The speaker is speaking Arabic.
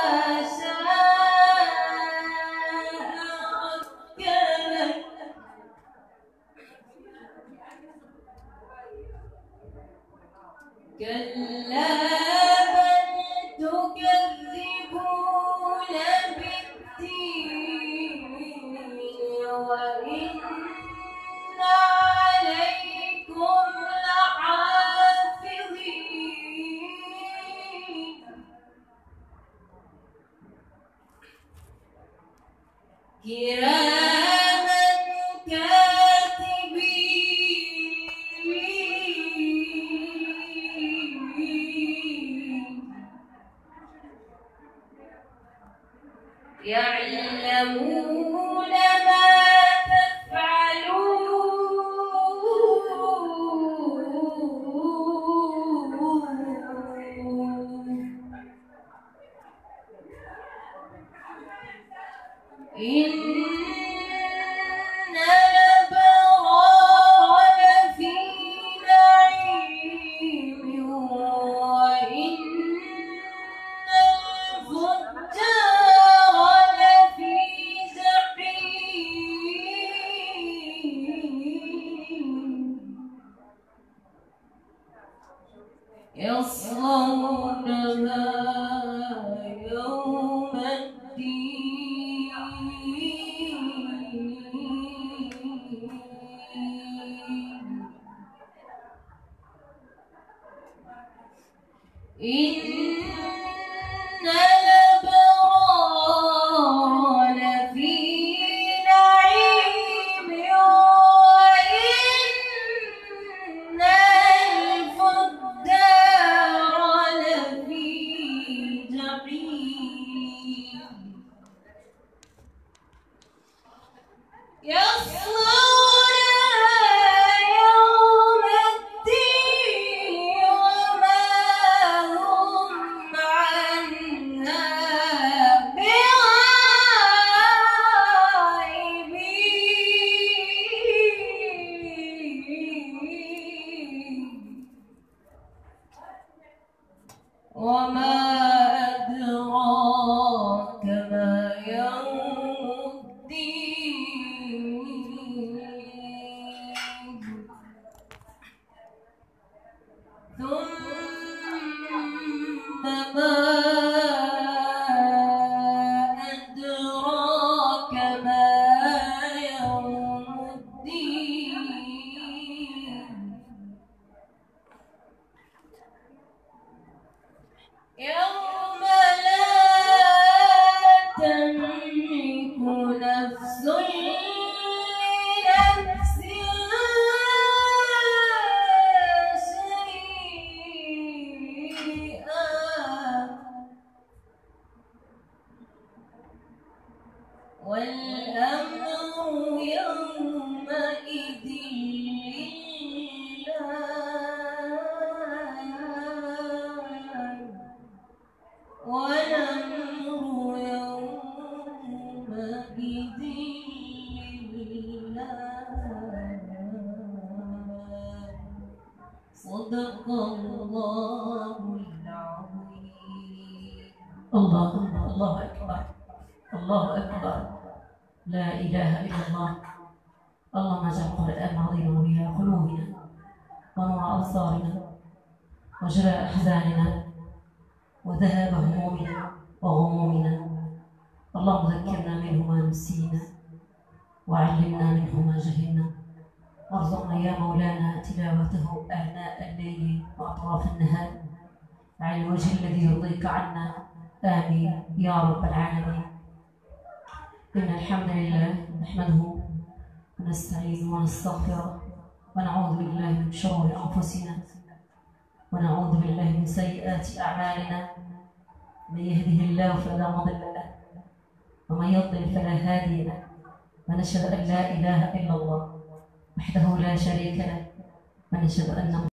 كلا بل تكذبون بالدين وإن عليكم لحافظين كراما كاتبين يعلمون ما تفعلون إن الأبرار لفي نعيم وإن الفجار لفي جحيم يصلونها يوم الدين إن الأبرار لفي نعيم وإن الفجار لفي جحيم يصلونها يوم الدين وما هم عنها بغائبين وما أدراك ما يوم الدين ثم ما أدراك ما يوم الدين يوم لا تملك نفس لنفس شيئا والأمر يومئذ لله والأمر يومئذ لله صدق الله العظيم. الله أكبر الله أكبر لا إله إلا الله. اللهم اجعل القرآن العظيم ربيع قلوبنا ونور أبصارنا وجلاء أحزاننا وذهاب همومنا وغمومنا. اللهم ذكرنا منه ما نسينا وعلمنا منه ما جهلنا وارزقنا يا مولانا تلاوته آناء الليل وأطراف النهار على الوجه الذي يرضيك عنا. آمين يا رب العالمين. إن الحمد لله نحمده ونستعينه ونستغفره ونعوذ بالله من شرور أنفسنا ونعوذ بالله من سيئات أعمالنا. من يهده الله فلا مضل له ومن يضلل فلا هادي له ونشهد أن لا إله إلا الله وحده لا شريك له ونشهد أن